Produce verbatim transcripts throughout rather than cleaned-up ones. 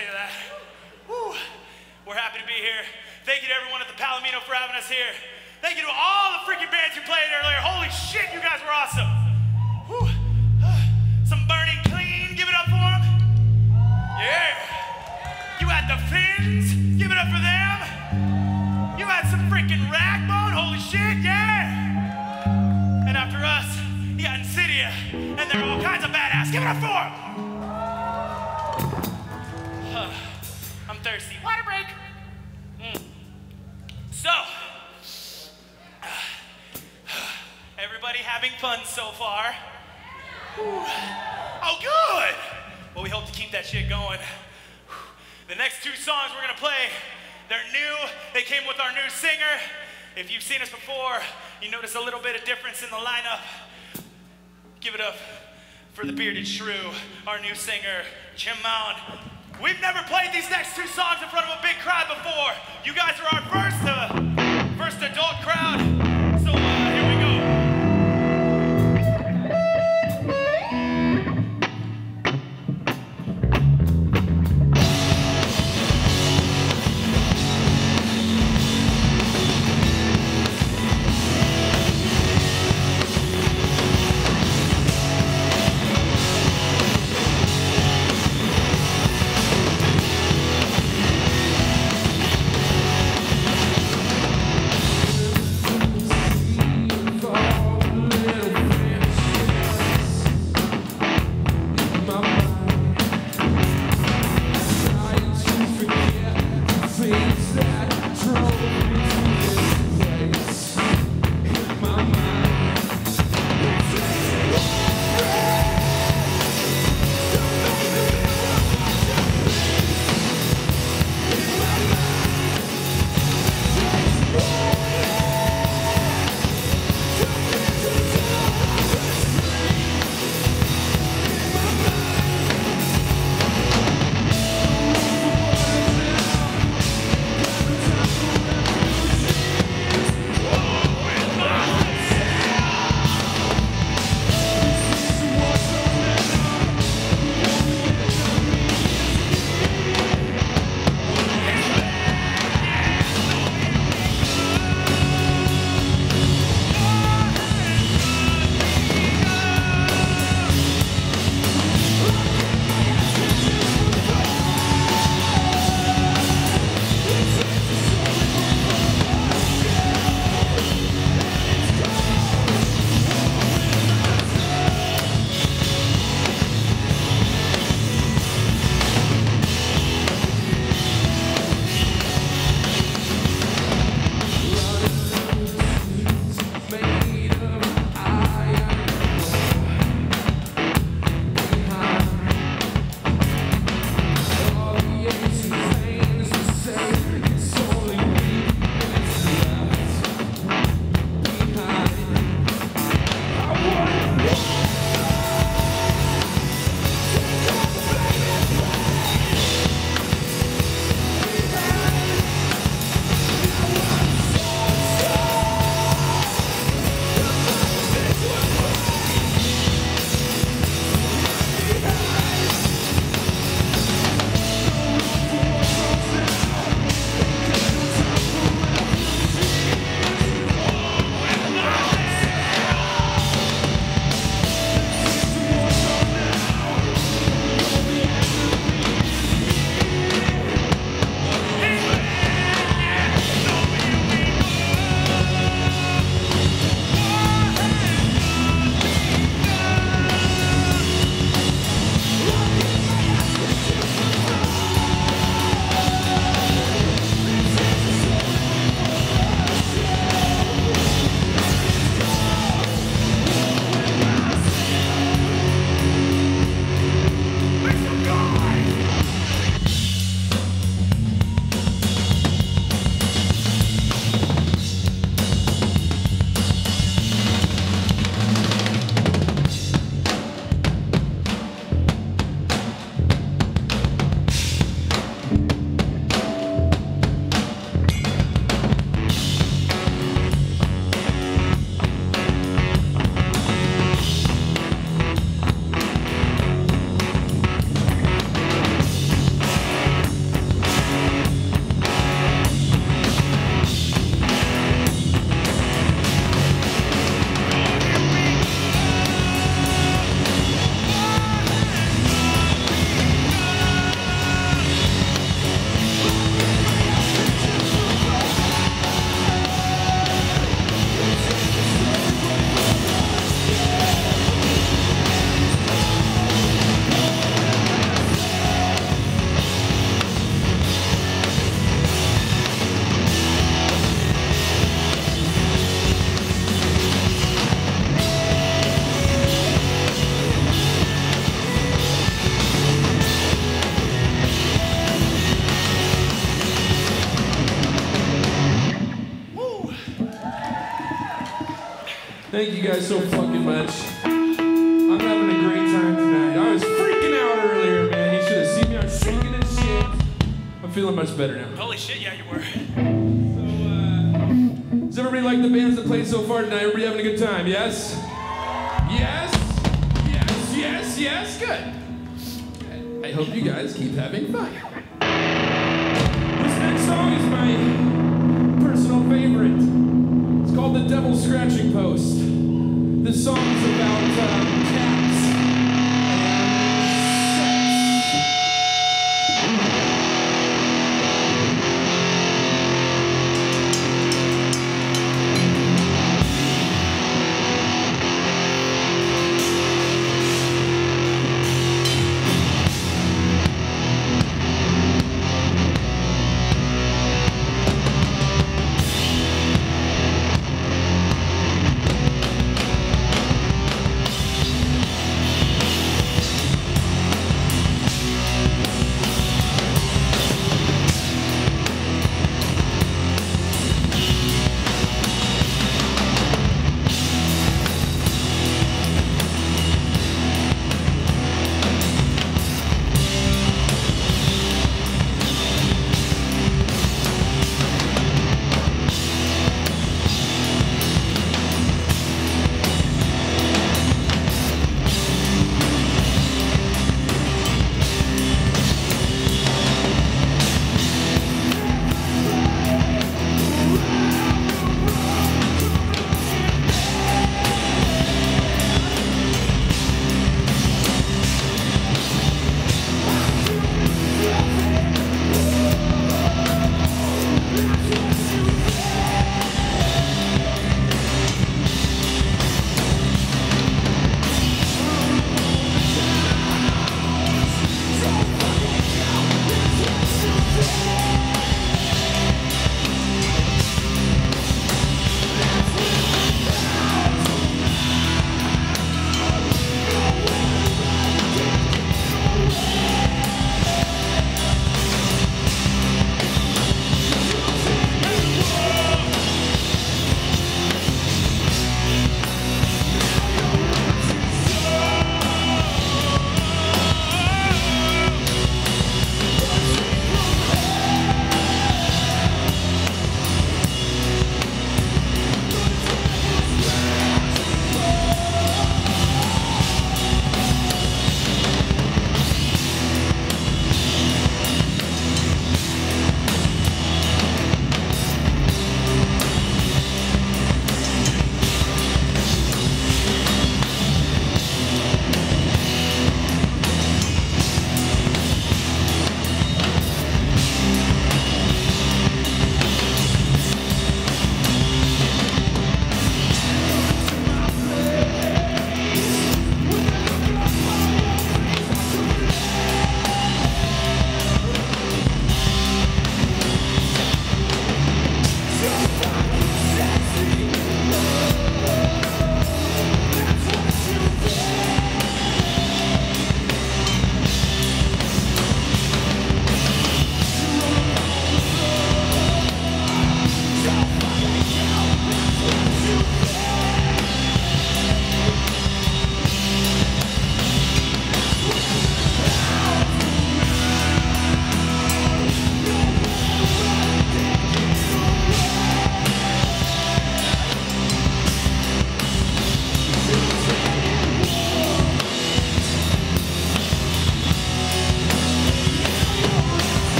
say to that. Whew. We're happy to be here. Thank you to everyone at the Palomino for having us here. Thank you to all the freaking bands who played earlier. Holy shit, you guys were awesome. Whew. Some Burning Clean, give it up for them. Yeah. You had the Fins, give it up for them. You had some freaking Ragbone, holy shit, yeah. And after us, you got Insidia, and they're all kinds of badass. Give it up for them. Uh, I'm thirsty. Water break. Mm. So, everybody having fun so far? Whew. Oh, good. Well, we hope to keep that shit going. The next two songs we're gonna play, they're new. They came with our new singer. If you've seen us before, you notice a little bit of difference in the lineup. Give it up for the Bearded Shrew, our new singer, Jim Mound. We've never played these next two songs in front of a big crowd before. You guys are our first, uh, first adult crowd. So uh, here we go. We'll be right back. Thank you guys so fucking much. I'm having a great time tonight. I was freaking out earlier, man. You should have seen me. I was shaking and shit. I'm feeling much better now. Holy shit, yeah, you were. So, uh, does everybody like the bands that played so far tonight? Everybody having a good time, yes? Yes? Yes, yes, yes, good. I hope you guys keep having fun. This next song is my personal favorite. It's called The Devil's Scratching Post. This song is about um, cats and sex.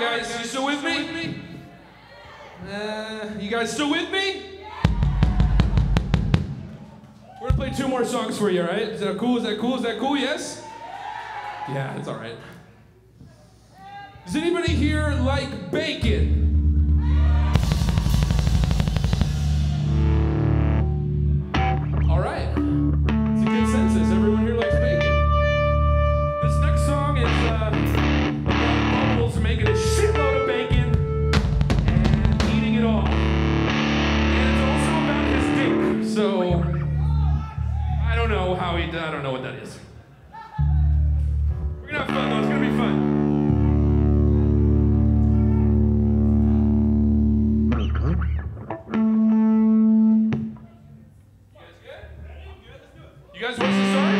guys, you still with me? Uh, you guys still with me? We're gonna play two more songs for you, all right? Is that cool? Is that cool? Is that cool? Yes? Yeah, that's all right. Does anybody here like bacon? All right. It's a consensus. Everyone here likes bacon. This next song is uh, about Bubbles making a shitload of bacon and eating it all. And it's also about his dick. So I don't know how he. I don't know what that is. We're gonna have fun though. It's gonna be fun. You guys want us to start?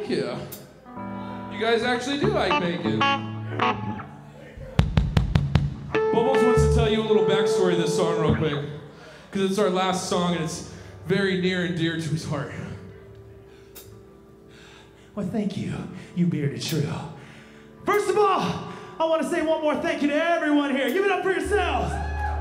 thank you. You guys actually do like bacon. Bubbles wants to tell you a little backstory of this song real quick, because it's our last song and it's very near and dear to his heart. Well, thank you, you bearded shrew. First of all, I want to say one more thank you to everyone here. Give it up for yourselves.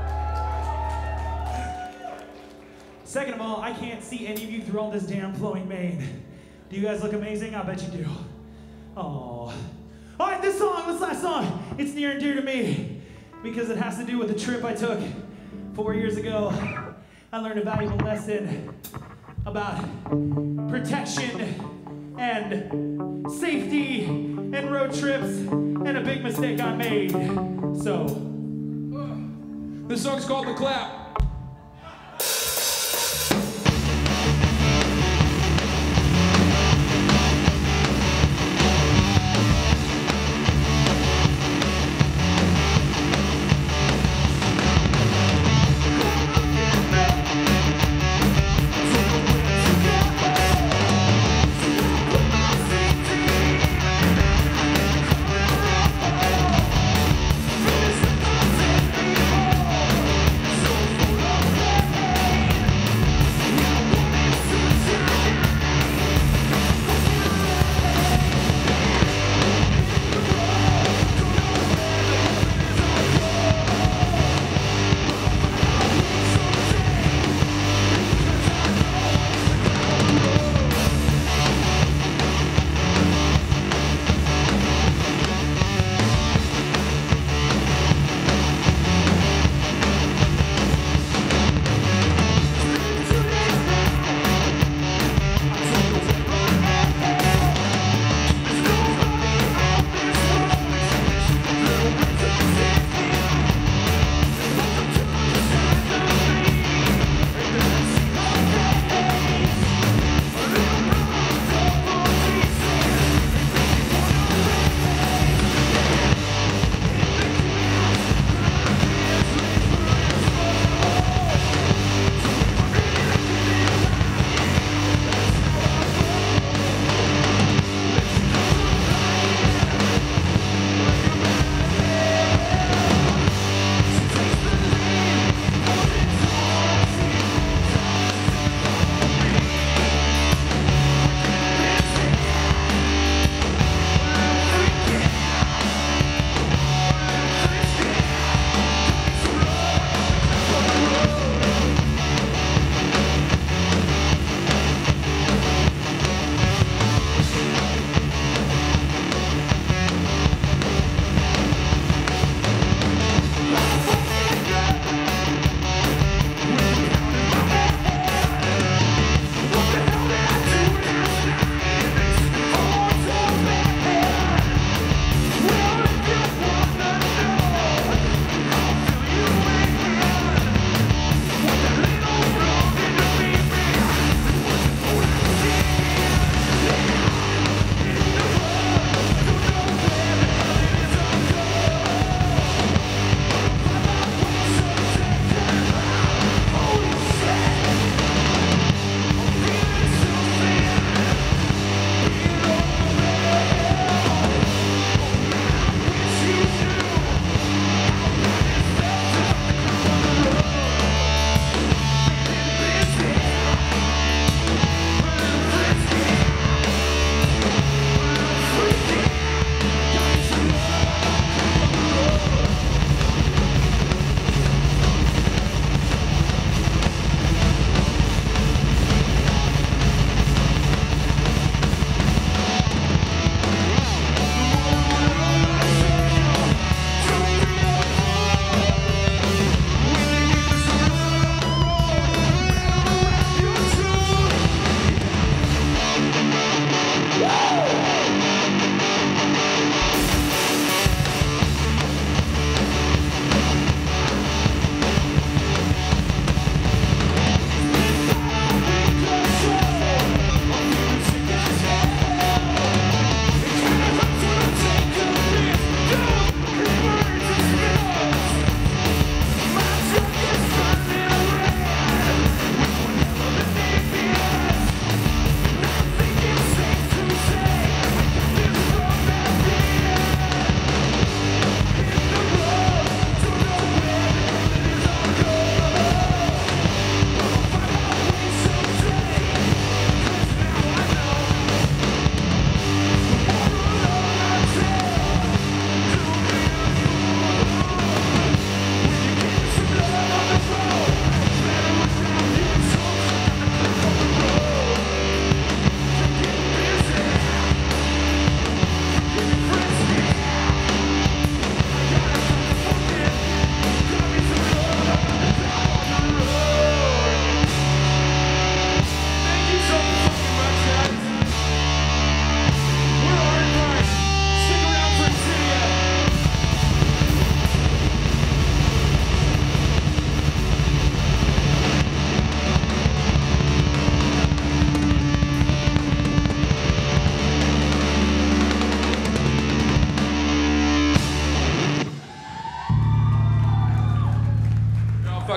Second of all, I can't see any of you through all this damn flowing mane. Do you guys look amazing? I bet you do. Oh. All right, this song, this last song, it's near and dear to me because it has to do with a trip I took four years ago. I learned a valuable lesson about protection and safety and road trips and a big mistake I made. So, this song's called The Clap. So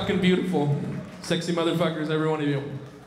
fucking beautiful. Sexy motherfuckers, every one of you.